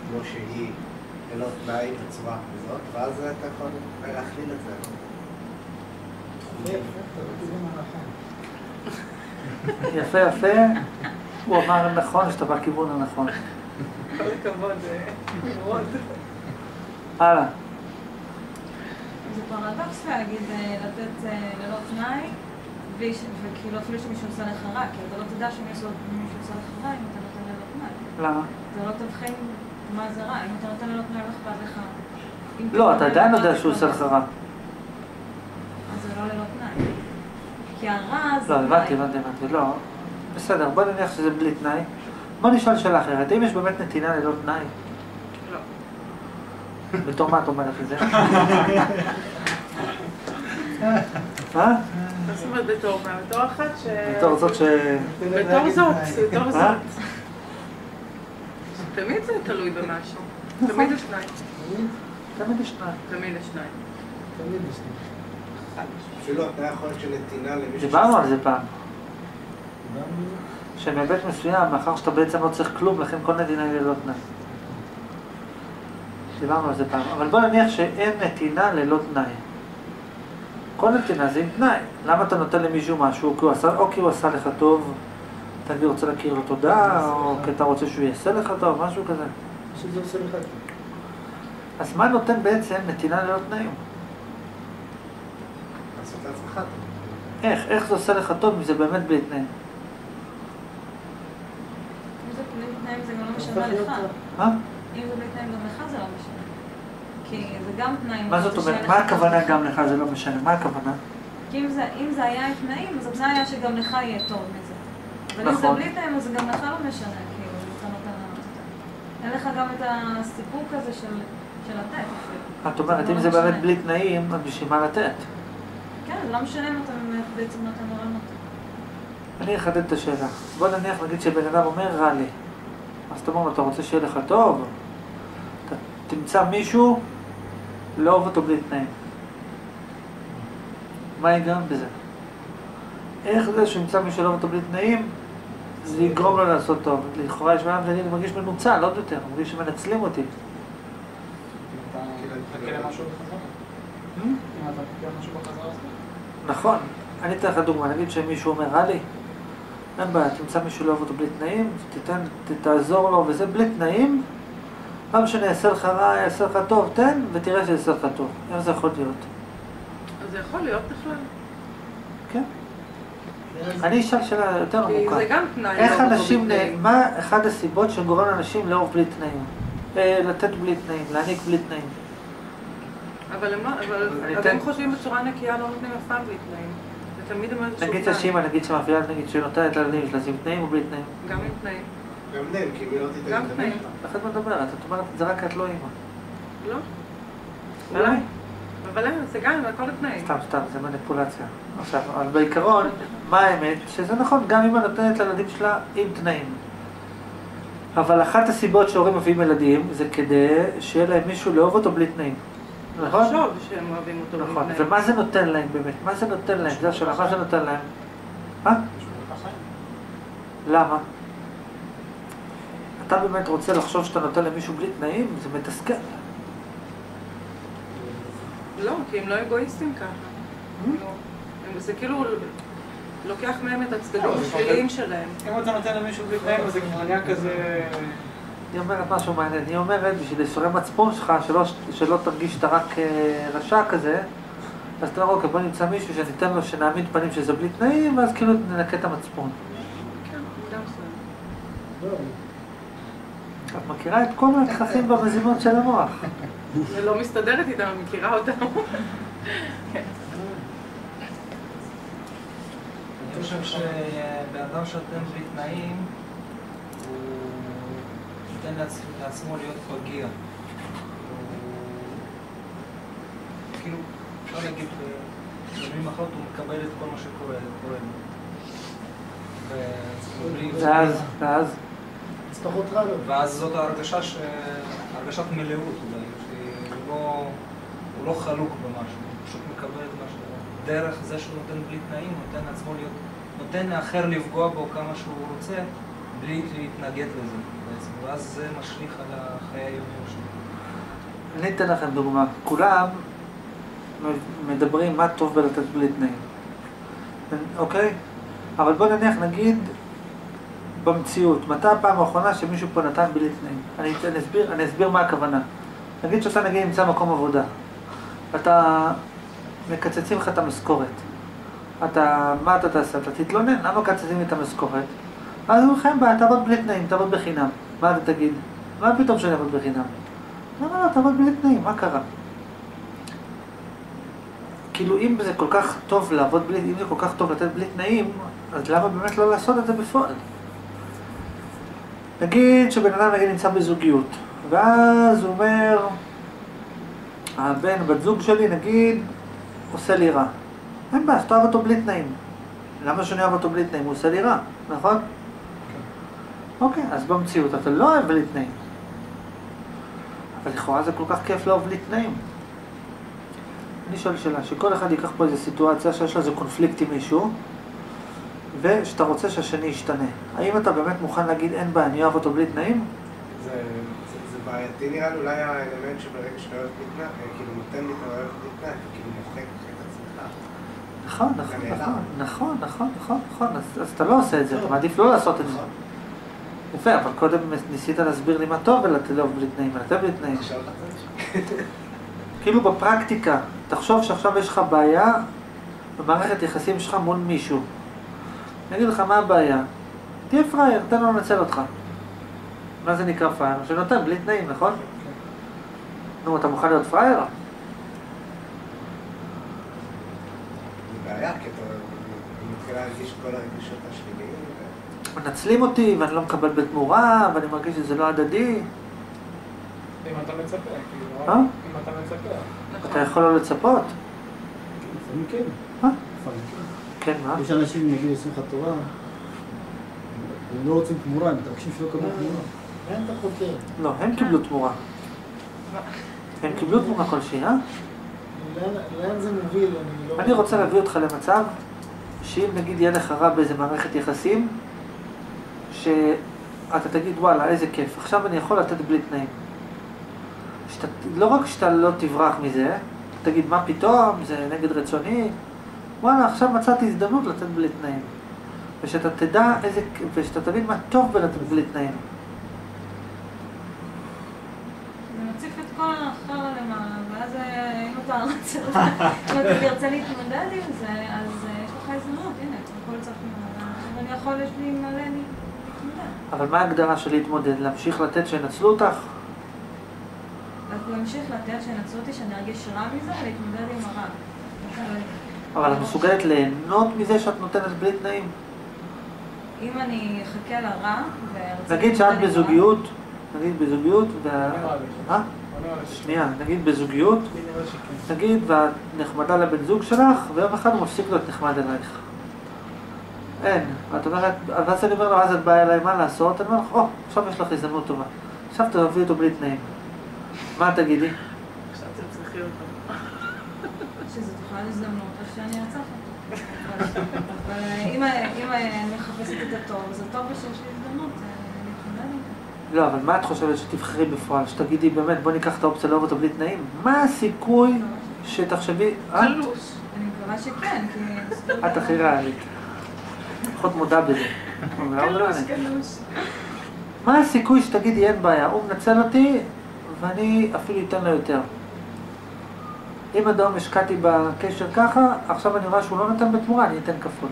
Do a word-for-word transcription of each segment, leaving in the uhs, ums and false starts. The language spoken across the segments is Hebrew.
כמו שהיא, ללא תנאי בצורה כזאת, ואז אתה יכול להכליל את זה. יפה יפה, הוא אמר נכון שאתה בכיוון הנכון. כל הכבוד, נמרוד. הלאה. זה פרדוקס להגיד לתת ללא תנאי, וכאילו אפילו שמישהו עושה לך רע, כי אתה לא תדע שמישהו עושה לך רע אם אתה נותן ללא תנאי. למה? זה לא תבחין מה זה רע, אם אתה נותן ללא תנאי לא אכפת לך. לא, אתה עדיין יודע שהוא עושה לך רע. אז זה לא ללא תנאי. כי הרע זה... לא, הבנתי, הבנתי, הבנתי, לא. בסדר, בוא נניח שזה בלי תנאי. בוא נשאל שאלה אחרת, האם יש באמת נתינה ללא תנאי? לא. בתור מה את אומרת את זה? מה? מה זאת אומרת בתור מה? בתור אחת ש... בתור זאת ש... בתור זאת, בתור זאת. תמיד זה תלוי במשהו. תמיד יש שניים. תמיד יש שניים. תמיד יש שניים. תמיד יש שניים. אפילו אתה יכול להיות של נתינה למישהו... דיברנו על זה פעם. שמהיבט מסוים, מאחר שאתה בעצם לא צריך כלום, לכן כל נתינה היא ללא תנאי. דיברנו על זה פעם. אבל בוא נניח שאין נתינה ללא תנאי. כל נתינה זה עם תנאי. למה אתה נותן למישהו משהו? כי הוא עשה, או כי הוא עשה לך טוב, אתה רוצה להכיר לו תודה, או כי אתה רוצה שהוא יעשה לך טוב, משהו כזה. שזה עושה לך טוב. אז מה נותן בעצם נתינה ללא תנאים? לעשות לעצמך טוב. איך? איך זה עושה לך טוב אם זה באמת בלי תנאים? אם זה בלי תנאים זה גם לא משנה לך. מה? אם זה בלי תנאים גם לך זה לא משנה. כי זה גם תנאים. מה זאת אומרת? מה הכוונה גם לך זה לא משנה? מה הכוונה? כי אם זה, אם זה היה עם תנאים, אז התנאי היה שגם לך יהיה טוב מזה. אבל אם זה נכון. בלי תנאים, אז זה גם לך לא משנה, כאילו, אתה נותן לנו. אין לך גם את הסיפור כזה של, של לתת. את אומרת, זה אם לא זה באמת משנה. בלי תנאים, אז בשביל מה לתת? כן, זה לא משנה אם אתה בעצם נותן או לא נותן. אני אחדד את השאלה. בוא נניח, נגיד שבן אדם אומר רע לי. אז אתה אומר לו, אתה רוצה שיהיה לך טוב? אתה תמצא מישהו, לא אוהב אותו בלי תנאים. מה יגרם בזה? איך זה שימצא מישהו לא אוהב אותו בלי תנאים, זה יגרום לו לעשות טוב. לכאורה יש בעיה, אני מרגיש מנוצל, עוד יותר, אני מרגיש שמנצלים אותי. אתה מחכה למשהו בחזרה? אם אתה מחכה למשהו בחזרה אז לא? נכון. אני אתן לך דוגמה, נגיד שמישהו אומר רע לי, אין בעיה, תמצא מישהו לא אוהב אותו בלי תנאים, תתן, תעזור לו וזה בלי תנאים, לא משנה, יעשה לך רע, יעשה לך טוב, תן ותראה שיעשה לך טוב. איך זה יכול להיות? אז זה יכול להיות בכלל. כן. אני אשאל שאלה יותר כי עמוקה. זה גם תנאי. איך לא אנשים, בלי תנאים. מה אחד הסיבות שגורם לאנשים לאהוב בלי תנאים? אה, לתת בלי תנאים, להעניק בלי תנאים. אבל הם- אבל- אני אבל אתן- הם חושבים בצורה נקייה, לא נותנים אף פעם בלי תנאים. זה תמיד עם איזשהו נגיד תנאי. שהשימה, נגיד שמפעילה, נגיד שנותנת לילדים שלה, זה עם תנאים או בלי תנאים? גם עם תנאים. גם תנאים, כי מי לא תיתן גם את תנאים. הבן שלך. איך את מדברת? את אומרת, זה רק את לא אימא. לא? אולי? אולי. אבל אין, זה גם עם כל התנאים. סתם, סתם, זה מניפולציה. עכשיו, אבל בעיקרון, מה האמת? שזה נכון, גם אמא נותנת לילדים שלה עם תנאים. אבל אחת הסיבות שהורים מביאים ילדים, זה כדי שיהיה להם מישהו לאהוב אותו בלי תנאים. נכון? לחשוב שהם אוהבים אותו בלי נכון. תנאים. ומה זה נותן להם באמת? מה זה נותן להם? זה השאלה, מה זה נותן להם? מה? למה? אתה באמת רוצה לחשוב שאתה נותן למישהו בלי תנאים? זה מתסכל. לא, כי הם לא אגואיסטים ככה. לא. הם- זה כאילו לוקח מהם את הצדדים השליליים שלהם. אם אתה נותן למישהו בלי תנאים, אז זה כבר נהיה כזה... היא אומרת משהו מעניין, היא אומרת בשביל לשרי מצפון שלך, שלא, שלא תרגיש שאתה רק אה, רשע כזה, אז אתה אומר, אוקיי, בוא נמצא מישהו שניתן לו שנעמיד פנים שזה בלי תנאים, ואז כאילו ננקה את המצפון. כן, גם בסדר. את מכירה את כל היחסים במזימות של המוח. זה לא מסתדרת איתם, אני מכירה אותם. אני חושב שבן אדם שנותן בלי תנאים, הוא נותן לעצ- לעצמו להיות פגיע. הוא... כאילו, אפשר להגיד, במילים אחרות הוא מקבל את כל מה שקורה קורה לו. ו- בלי- ואז, ואז, אז פחות רע לו. ואז זאת ההרגשה ש... הרגשת מלאות אולי, שהוא לא, הוא לא חלוק במשהו, הוא פשוט מקבל את משהו. דרך זה שהוא נותן בלי תנאים, הוא נותן לעצמו להיות, נותן לאחר לפגוע בו כמה שהוא רוצה, בלי להתנגד לזה בעצם, ואז זה משליך על החיי היום-יום שלי. אני אתן לכם דוגמה. כולם מדברים מה טוב בלתת בלי תנאים. אוקיי? אבל בוא נניח, נגיד, במציאות, מתי הפעם האחרונה שמישהו פה נתן בלי תנאים? אני, אני, אסביר, אני אסביר מה הכוונה. נגיד שאתה נגיד נמצא מקום עבודה. אתה מקצצים לך את המשכורת. אתה, מה אתה תעשה? אתה תתלונן, למה מקצצים את המשכורת? אז הוא לכם בעיה, תעבוד בלי תנאים, תעבוד בחינם. מה אתה תגיד? מה פתאום שאני אעבוד בחינם? למה לא, תעבוד בלי תנאים, מה קרה? כאילו אם זה כל כך טוב לעבוד בלי, אם זה כל כך טוב לתת בלי תנאים, אז למה באמת לא לעשות את זה בפועל? נגיד שבן אדם נגיד נמצא בזוגיות, ואז הוא אומר, הבן, בת זוג שלי נגיד, עושה לי רע. אין בעיה, שתאהב אותו בלי תנאים. למה שאני אוהב אותו בלי תנאים? הוא עושה לי רע, נכון? אוקיי, אז במציאות אתה לא אוהב בלי תנאים. אבל לכאורה זה כל כך כיף לאהוב בלי תנאים. אני שואל שאלה, שכל אחד ייקח פה איזו סיטואציה שיש לה איזה קונפליקט עם מישהו, ושאתה רוצה שהשני ישתנה. האם אתה באמת מוכן להגיד, אין בעיה, אני אוהב אותו בלי תנאים? זה, זה, זה בעייתי נראה לי, אולי האלמנט שברגע שאתה אוהב בלי תנאים, כאילו נותן לי את האוהב בלי תנאים, כאילו מוחק את עצמך. נכון, נכון, נכון, נכון, נכון, נכון, נכון, אז, אז אתה לא עושה את זה, אתה מעדיף לא לעשות את זה. יפה, אבל קודם ניסית להסביר לי מה טוב ולתת לאהוב בלי תנאים, ולתת בלי תנאים. כאילו בפרקטיקה, תחשוב שעכשיו יש לך בעיה במערכת יחסים שלך מול מישהו. אני אגיד לך מה הבעיה. תהיה פרייר, תן לו לנצל אותך. מה זה נקרא פרייר? שנותן בלי תנאים, נכון? נו, אתה מוכן להיות פרייר? זה בעיה, כי אתה מתחילה להרגיש כל הרגישות השליליים. מנצלים אותי ואני לא מקבל בתמורה, ואני מרגיש שזה לא הדדי. אם אתה מצפה, כאילו, אה? אם אתה מצפה. אתה יכול לא לצפות? לפעמים כן. מה? לפעמים כן. כן, מה? יש אנשים, נגיד, עושים לך תורה, הם לא רוצים תמורה, הם מתרגשים שלא קבלו תמורה. אין אתה חוקר. לא, הם קיבלו תמורה. הם קיבלו תמורה כלשהי, אה? לאן זה מוביל? אני לא... אני רוצה להביא אותך למצב שאם נגיד יהיה לך רע באיזה מערכת יחסים, שאתה תגיד וואלה איזה כיף, עכשיו אני יכול לתת בלי תנאים. שאתה, לא רק שאתה לא תברח מזה, תגיד מה פתאום, זה נגד רצוני, וואלה עכשיו מצאתי הזדמנות לתת בלי תנאים. ושאתה תדע איזה, ושאתה תבין מה טוב בלתת בלי תנאים. זה מציף את כל החרא למעלה, ואז אם אתה רוצה, אם אתה תרצה להתמודד עם זה, אז יש לך הזדמנות, הנה, הכל צריך למעלה, אבל אני יכול, יש לי מלא להתמודד. אבל מה ההגדרה של להתמודד? להמשיך לתת שינצלו אותך? להמשיך לתת שינצלו אותי, שאני ארגיש רע מזה, ולהתמודד עם הרע. אבל את מסוגלת ליהנות מזה שאת נותנת בלי תנאים? אם אני אחכה לרע, נגיד שאת בזוגיות, נגיד בזוגיות, וה... אה? לא שנייה, נגיד בזוגיות, נגיד ואת נחמדה לבן זוג שלך, ויום אחד הוא מפסיק להיות נחמד אלייך. אין, ואת אומרת, ואז אני אומר לו, אז את באה אליי, מה לעשות? אני אומר לך, או, עכשיו יש לך הזדמנות טובה. עכשיו תביא אותו בלי תנאים. מה תגידי? עכשיו אתם צריכים אותו. שזו תוכל הזדמנות, אז שאני ארצח אותו. אבל אם אני מחפשת את הטוב, זה טוב שיש לי הזדמנות, להתמודד עם זה. לא, אבל מה את חושבת שתבחרי בפועל? שתגידי באמת, בוא ניקח את האופציה לאהוב אותו בלי תנאים? מה הסיכוי שתחשבי... קלוש. אני מקווה שכן, כי... את הכי ריאלית. פחות מודע בזה. קלוש, קלוש. מה הסיכוי שתגידי אין בעיה? הוא מנצל אותי ואני אפילו אתן לו יותר. אם אדם השקעתי בקשר ככה, עכשיו אני רואה שהוא לא נתן בתמורה, אני אתן כפול.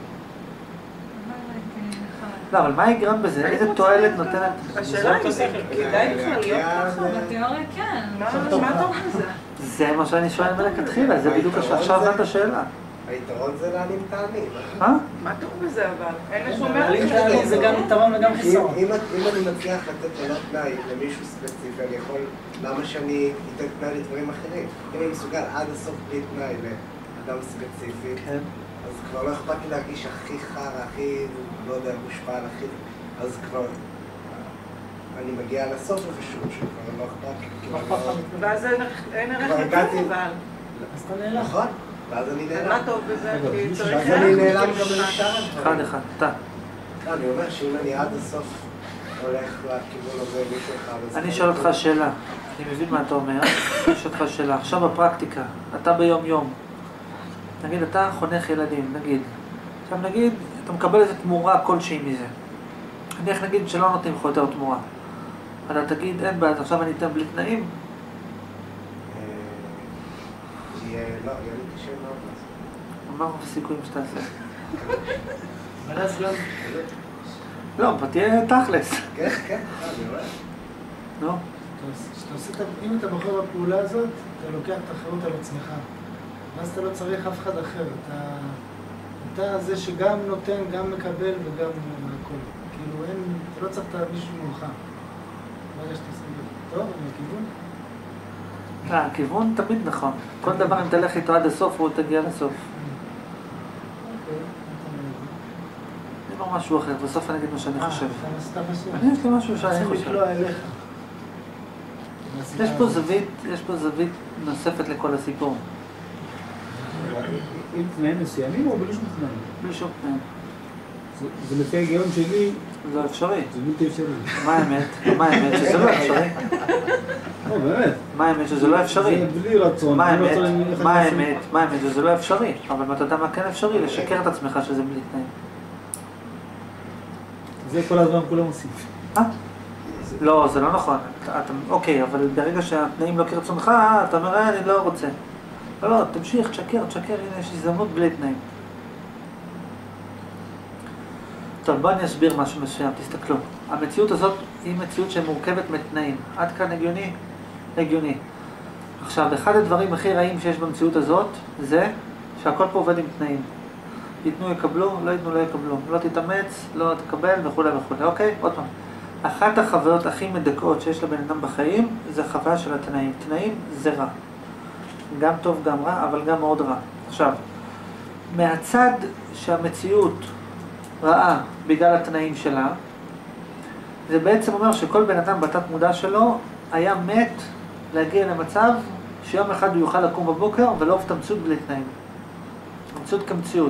לא, אבל מה יגרם בזה? איזה תועלת נותנת? השאלה אם זה כדאי בכלל להיות ככה. בתיאוריה כן. מה טוב בזה? זה מה שאני שואל מלכתחילה, זה בדיוק עכשיו זאת השאלה. היתרון זה להעלים את העני. מה? מה טוב בזה אבל? אין לשום להעלים את העני זה גם יתרון וגם חיסרון. אם אני מצליח לתת ללא תנאי למישהו ספציפי, אני יכול, למה שאני אתן תנאי לדברים אחרים? אם אני מסוגל עד הסוף בלי תנאי לאדם ספציפי, אז כבר לא אכפת לי להרגיש הכי חר, הכי, לא יודע, מושפע על הכי, אז כבר אני מגיע לסוף איפשהו, שכבר לא אכפת לי. ואז אין ערך לכם אבל. אז אתה נעלם. נכון, ואז אני נעלם. מה טוב בזה? כי צריך... אז אני נעלם גם לשאר הדברים. אחד אחד, אתה. אני אומר שאם אני עד הסוף הולך לכיוון הזה מישהו אחד. אני אשאל אותך שאלה, אני מבין מה אתה אומר, אני אשאל אותך שאלה. עכשיו בפרקטיקה, אתה ביום יום, נגיד אתה חונך ילדים, נגיד. עכשיו נגיד, אתה מקבל איזו תמורה כלשהי מזה. נניח נגיד שלא נותנים לך יותר תמורה. אתה תגיד, אין בעיה, עכשיו אני אתן בלי תנאים? יהיה, לא, יהיה לי קשה מאוד לעשות. מה רוב הסיכויים שתעשה? אבל אז גם... לא, אבל תהיה תכלס. כן, כן, אני רואה. נו. כשאתה עושה את ה- אם אתה בוחר בפעולה הזאת, אתה לוקח את האחריות על עצמך. ואז אתה לא צריך אף אחד אחר. אתה, אתה זה שגם נותן, גם מקבל וגם הכל. כאילו אין, אתה לא צריך את מישהו מולך. ברגע שאתה עושה את זה. טוב, אני הכיוון? אה, הכיוון תמיד נכון. כל דבר אם תלך איתו עד הסוף, הוא תגיע לסוף. אוקיי, אני לא משהו אחר, בסוף אני אגיד מה שאני חושב. אתה סתם מסוים. אני יש לי משהו שאני צריך חושב. לקלוע אליך. יש פה זווית, יש פה זווית נוספת לכל הסיפור. עם תנאים מסוימים או בלי שום תנאים? בלי שום תנאים. זה- זה לפי ההיגיון שלי, זה לא אפשרי. זה בלתי אפשרי. מה האמת? מה האמת? שזה לא אפשרי. לא, באמת. מה האמת? שזה לא אפשרי. זה בלי רצון. מה בלי האמת? רצון, אני הולך מה לעשות- האמת? מה האמת? שזה לא אפשרי. אבל אתה יודע מה כן אפשרי? לשקר את עצמך שזה בלי תנאים. זה כל הזמן כולם עושים. אה? לא, זה לא נכון. אתה, אתה, אוקיי, אבל ברגע שהתנאים לא כרצונך, אתה אומר, "אה, אני לא רוצה." לא, לא, תמשיך, תשקר, תשקר, הנה יש הזדמנות בלי תנאים. טוב, בואו אני אסביר משהו מסוים, תסתכלו. המציאות הזאת היא מציאות שמורכבת מתנאים. עד כאן הגיוני? הגיוני. עכשיו, אחד הדברים הכי רעים שיש במציאות הזאת, זה שהכל פה עובד עם תנאים. ייתנו יקבלו, לא ייתנו לא יקבלו. לא תתאמץ, לא תקבל וכו' וכו'. אוקיי? עוד פעם. אחת החוויות הכי מדכאות שיש לבן אדם בחיים, זה החוויה של התנאים. תנאים זה רע. גם טוב, גם רע, אבל גם מאוד רע. עכשיו, מהצד שהמציאות רעה בגלל התנאים שלה, זה בעצם אומר שכל בן אדם בתת מודע שלו היה מת להגיע למצב שיום אחד הוא יוכל לקום בבוקר ולאהוב את המציאות בלי תנאים. המציאות כמציאות.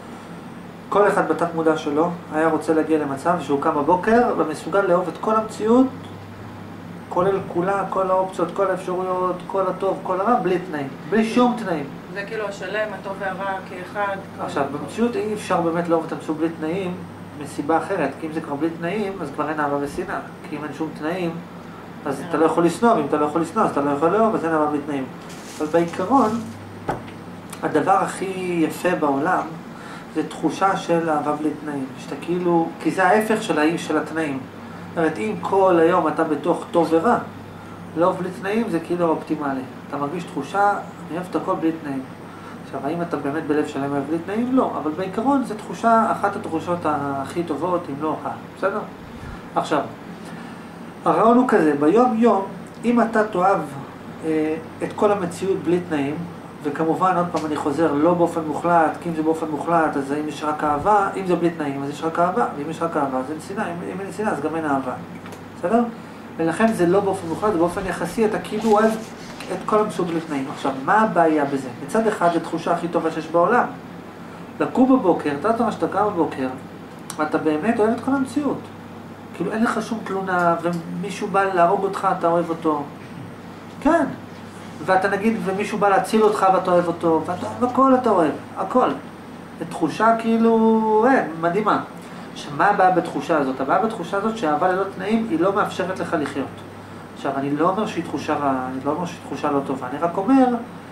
כל אחד בתת מודע שלו היה רוצה להגיע למצב שהוא קם בבוקר ומסוגל לאהוב את כל המציאות, כולל כולה, כל האופציות, כל האפשרויות, כל הטוב, כל הרע, בלי תנאים. בלי שום תנאים. זה כאילו השלם, הטוב והרע כאחד. עכשיו, במציאות אי אפשר באמת לאהוב את המציאות בלי תנאים מסיבה אחרת, כי אם זה כבר בלי תנאים, אז כבר אין אהבה ושנאה. כי אם אין שום תנאים, אז אתה לא יכול לשנוא, ואם אתה לא יכול לשנוא, אז אתה לא יכול לאהוב, אז אין אהבה בלי תנאים. אבל בעיקרון, הדבר הכי יפה בעולם, זה תחושה של אהבה בלי תנאים. שאתה כאילו, כי זה ההפך של האי של התנאים. זאת אומרת, אם כל היום אתה בתוך טוב ורע, לאהוב בלי תנאים זה כאילו אופטימלי. אתה מרגיש תחושה, אני אוהב את הכל בלי תנאים. עכשיו, האם אתה באמת בלב שלם אוהב בלי תנאים? לא, אבל בעיקרון זו תחושה, אחת התחושות הכי טובות, אם לא אחת. בסדר? עכשיו, הרעיון הוא כזה, ביום יום, אם אתה תאהב אה, את כל המציאות בלי תנאים, וכמובן, עוד פעם אני חוזר, לא באופן מוחלט, כי אם זה באופן מוחלט, אז אם יש רק אהבה, אם זה בלי תנאים, אז יש רק אהבה, ואם יש רק אהבה, אז אין שנאה, אם, אם אין שנאה, אז גם אין אהבה. בסדר? ולכן זה לא באופן מוחלט, זה באופן יחסי, אתה כאילו אוהב את כל המציאות בלי תנאים. עכשיו, מה הבעיה בזה? מצד אחד, זו תחושה הכי טובה שיש בעולם. לקום בבוקר, אתה יודע שאתה קם בבוקר, ואתה באמת אוהב את כל המציאות. כאילו אין לך שום תלונה, ומישהו בא להרוג אותך, אתה אוהב אותו. כן. ואתה נגיד, ומישהו בא להציל אותך ואתה אוהב אותו, ואתה אוהב הכל אתה אוהב, הכל. זו תחושה כאילו, אין, מדהימה. שמה הבעיה בתחושה הזאת? הבעיה בתחושה הזאת שהאהבה ללא תנאים היא לא מאפשרת לך לחיות. עכשיו, אני לא אומר שהיא תחושה רעה, אני לא אומר שהיא תחושה לא טובה, אני רק אומר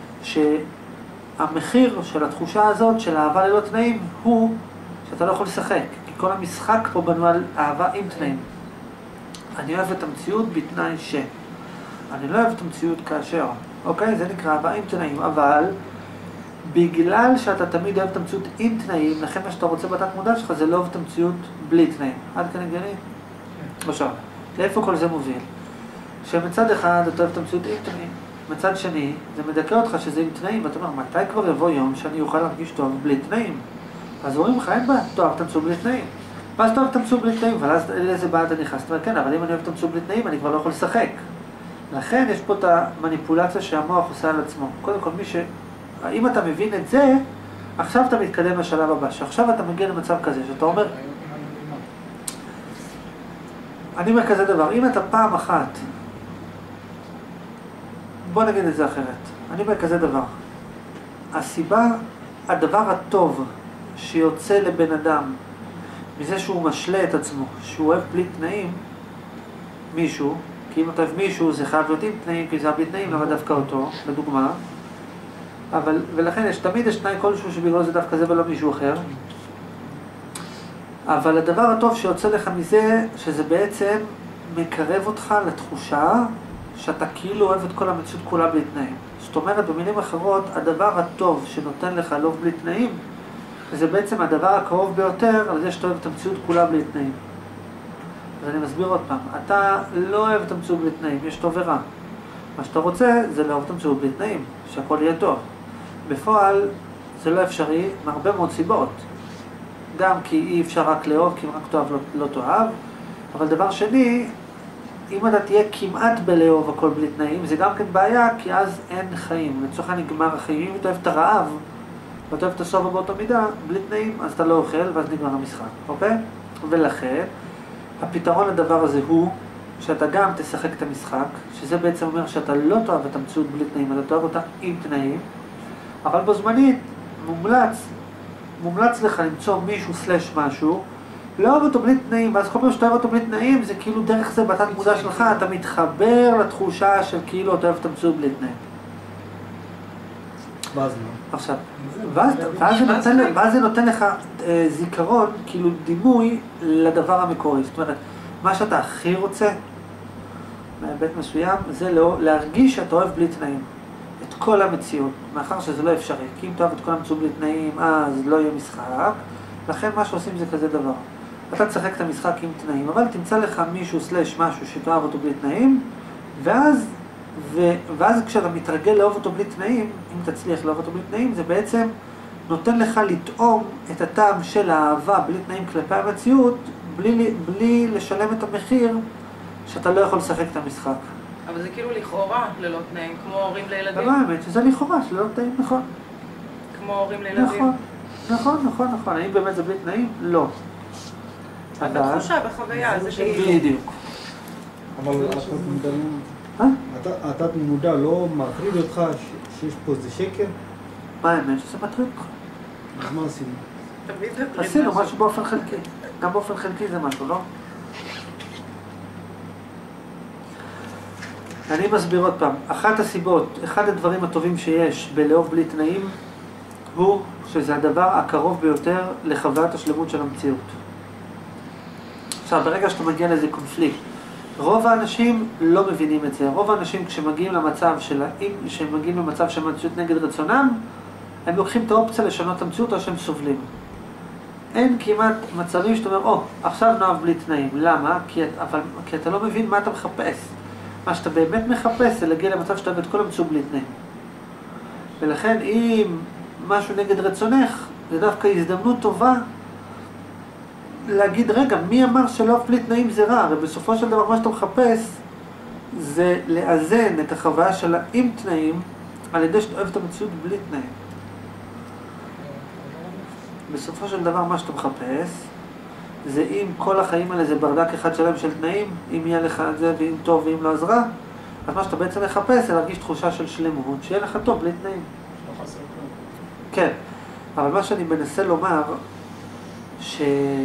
שהמחיר של התחושה הזאת של אהבה ללא תנאים הוא שאתה לא יכול לשחק. כי כל המשחק פה בנו על אהבה עם תנאים. אני אוהב את המציאות בתנאי ש... אני לא אוהב את המציאות כאשר, אוקיי? זה נקרא אהבה עם תנאים, אבל בגלל שאתה תמיד אוהב את המציאות עם תנאים, לכן מה שאתה רוצה בתת מודע שלך זה לא אוהב את המציאות בלי תנאים. עד כאן הגיוני? עכשיו, לאיפה כל זה מוביל? שמצד אחד אתה אוהב את המציאות עם תנאים, מצד שני זה מדכא אותך שזה עם תנאים, ואתה אומר, מתי כבר יבוא יום שאני אוכל להרגיש טוב בלי תנאים? אז אומרים לך, אין בעיה, אתה אוהב את המציאות בלי תנאים. ואז אתה אוהב את המציאות בלי תנאים, ואז לאיזה בעיה אתה נכנס? אתה אומר, כן, אבל אם אני אוהב את המציאות בלי תנאים, אני כבר לא יכול לשחק. לכן יש פה את המניפולציה שהמוח עושה על עצמו. קודם כל, מי ש... אם אתה מבין את זה, עכשיו אתה מתקדם לשלב הבא, שעכשיו אתה מגיע למצב כזה, שאתה אומר... אני אומר כזה דבר, אם אתה פעם אחת, בוא נגיד את זה אחרת, אני אומר כזה דבר, הסיבה, הדבר הטוב שיוצא לבן אדם מזה שהוא משלה את עצמו, שהוא אוהב בלי תנאים, מישהו, כי אם אתה אוהב מישהו זה חייב להיות עם תנאים, כי זה בלי תנאים, למה דווקא אותו, לדוגמה, אבל, ולכן יש, תמיד יש תנאי כלשהו שבגלל זה דווקא זה ולא מישהו אחר, אבל הדבר הטוב שיוצא לך מזה, שזה בעצם מקרב אותך לתחושה שאתה כאילו אוהב את כל המציאות כולה בלי תנאים. זאת אומרת, במילים אחרות, הדבר הטוב שנותן לך לאהוב בלי תנאים, זה בעצם הדבר הקרוב ביותר על זה שאתה אוהב את המציאות כולה בלי תנאים. אז אני מסביר עוד פעם, אתה לא אוהב את המציאות בלי תנאים, יש טוב ורע. מה שאתה רוצה זה לאהוב את המציאות בלי תנאים, שהכל יהיה טוב. בפועל זה לא אפשרי מהרבה מאוד סיבות. גם כי אי אפשר רק לאהוב, כי אם רק תאהב לא, לא תאהב. אבל דבר שני, אם אתה תהיה כמעט בלאהוב הכל בלי תנאים, זה גם כן בעיה, כי אז אין חיים. לצורך נגמר החיים, אם אתה אוהב את הרעב, ואתה אוהב את הסובה באותה מידה, בלי תנאים, אז אתה לא אוכל, ואז נגמר המשחק, אוקיי? ולכן, הפתרון לדבר הזה הוא, שאתה גם תשחק את המשחק, שזה בעצם אומר שאתה לא תאהב את המציאות בלי תנאים, אתה תאהב אותה עם תנאים, אבל בזמנית, מומלץ, מומלץ לך למצוא מישהו סלש משהו, לא אוהב אותו בלי תנאים, ואז כל פעם שאתה אוהב אותו בלי תנאים, זה כאילו דרך זה בתת מודע שלך, אתה מתחבר לתחושה של כאילו אתה אוהב את המציאות בלי תנאים. ואז מה? עכשיו, ואז, ואז, זה נותן, ואז זה נותן לך אה, זיכרון, כאילו דימוי לדבר המקורי. זאת אומרת, מה שאתה הכי רוצה, מהבית מסוים, זה לא, להרגיש שאתה אוהב בלי תנאים. את כל המציאות, מאחר שזה לא אפשרי. כי אם אתה אוהב את כל המציאות בלי תנאים, אז לא יהיה משחק. לכן מה שעושים זה כזה דבר. אתה תשחק את המשחק עם תנאים, אבל תמצא לך מישהו סלש משהו שתאהב אותו בלי תנאים, ואז, ו, ואז כשאתה מתרגל לאהוב אותו בלי תנאים, אם תצליח לאהוב אותו בלי תנאים, זה בעצם נותן לך לטעום את הטעם של האהבה בלי תנאים כלפי המציאות, בלי, בלי לשלם את המחיר שאתה לא יכול לשחק את המשחק. אבל זה כאילו לכאורה ללא תנאים, כמו הורים לילדים. לא האמת, שזה לכאורה, שלא תנאים, נכון. כמו הורים לילדים. נכון, נכון, נכון, נכון. האם באמת זה בלי תנאים? לא. בתחושה, בחוויה, זה כאילו. בדיוק. אבל אתה מודע לא מטריד אותך שיש פה איזה שקר? מה האמת? שזה מטריד אותך. אז מה עשינו? תמיד מטריד משהו. עשינו משהו באופן חלקי. גם באופן חלקי זה משהו, לא? אני מסביר עוד פעם. אחת הסיבות, אחד הדברים הטובים שיש בלאהוב בלי תנאים, הוא שזה הדבר הקרוב ביותר לחוויית השלמות של המציאות. עכשיו, ברגע שאתה מגיע לאיזה קונפליקט, רוב האנשים לא מבינים את זה. רוב האנשים כשמגיעים למצב של, כשהם מגיעים למצב של המציאות נגד רצונם, הם לוקחים את האופציה לשנות את המציאות או שהם סובלים. אין כמעט מצבים שאתה אומר, או, עכשיו נאהב בלי תנאים. למה? כי, אבל, כי אתה לא מבין מה אתה מחפש. מה שאתה באמת מחפש זה להגיע למצב שאתה אוהב את כל המציאות בלי תנאים. ולכן אם משהו נגד רצונך, זה דווקא הזדמנות טובה להגיד, רגע, מי אמר שלא בלי תנאים זה רע? ובסופו של דבר מה שאתה מחפש זה לאזן את החוויה שלה עם תנאים, על ידי שאתה אוהב את המציאות בלי תנאים. בסופו של דבר מה שאתה מחפש זה אם כל החיים האלה זה ברדק אחד שלם של תנאים, אם יהיה לך את זה ואם טוב ואם לא אז רע, אז מה שאתה בעצם מחפש זה להרגיש תחושה של שלמות, שיהיה לך טוב בלי תנאים. לא חסר כלום. כן, אבל מה שאני מנסה לומר, ש...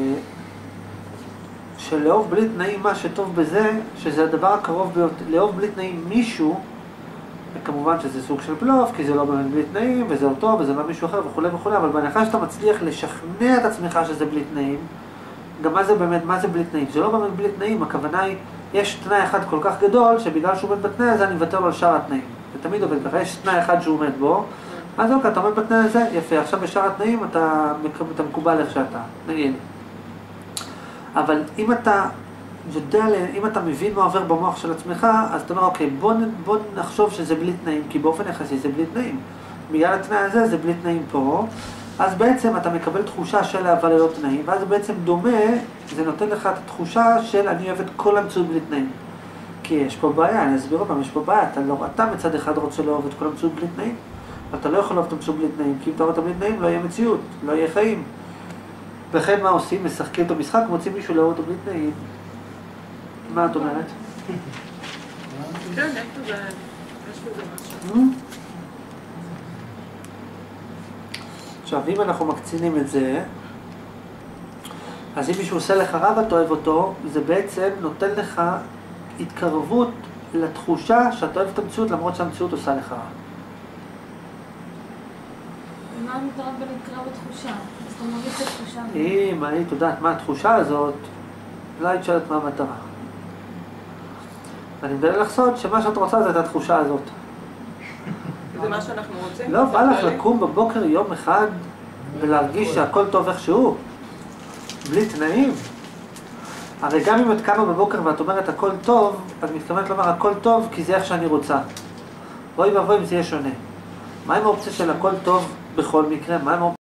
שלאהוב בלי תנאים מה שטוב בזה, שזה הדבר הקרוב ביותר, לאהוב בלי תנאים מישהו, וכמובן שזה סוג של בלוף, כי זה לא באמת בלי תנאים, וזה אותו, וזה לא מישהו אחר וכו' וכו', אבל בהנחה שאתה מצליח לשכנע את עצמך שזה בלי תנאים, גם מה זה באמת, מה זה בלי תנאים? זה לא באמת בלי תנאים, הכוונה היא, יש תנאי אחד כל כך גדול, שבגלל שהוא עומד בתנאי הזה, אני מוותר לו על שאר התנאים. זה תמיד עובד ככה, יש תנאי אחד שהוא עומד בו, אז אוקיי, אתה עומד בתנאי הזה, יפה, עכשיו בשאר התנאים אתה, אתה מקובל איך שאתה, נגיד. אבל אם אתה יודע, אם אתה מבין מה עובר במוח של עצמך, אז אתה אומר, אוקיי, בוא, בוא נחשוב שזה בלי תנאים, כי באופן יחסי זה בלי תנאים. בגלל התנאי הזה זה בלי תנאים פה, אז בעצם אתה מקבל תחושה של אהבה ללא תנאים, ואז בעצם דומה, זה נותן לך את התחושה של אני אוהב את כל המציאות בלי תנאים. כי יש פה בעיה, אני אסביר אותם, יש פה בעיה, אתה, לא, אתה מצד אחד רוצה לאהוב את כל המציאות בלי תנאים, אתה לא יכול לאהוב את המציאות בלי תנאים, כי אם אתה אוהב את בלי תנאים לא יהיה מציאות, לא יהיה חיים. לכן מה עושים? משחקים את המשחק, מוצאים מישהו לאהוב אותו בלי תנאים. מה את אומרת? כן, יש בזה, יש בזה משהו. עכשיו, אם אנחנו מקצינים את זה, אז אם מישהו עושה לך רע ואתה אוהב אותו, זה בעצם נותן לך התקרבות לתחושה שאתה אוהב את המציאות למרות שהמציאות עושה לך רע. מה המטרה בלהתקרב בתחושה? אז אתה מוריד את התחושה. אם היית יודעת מה התחושה הזאת, לא היית שואלת מה המטרה. אני מדבר לך סוד שמה שאת רוצה זה את התחושה הזאת. זה מה שאנחנו רוצים? לא, בא לך לקום בבוקר יום אחד ולהרגיש שהכל טוב איכשהו, בלי תנאים. הרי גם אם את קמה בבוקר ואת אומרת הכל טוב, את מתכוונת לומר הכל טוב כי זה איך שאני רוצה. אוי ואבוי אם זה יהיה שונה. מה עם האופציה של הכל טוב בכל מקרה? מה עם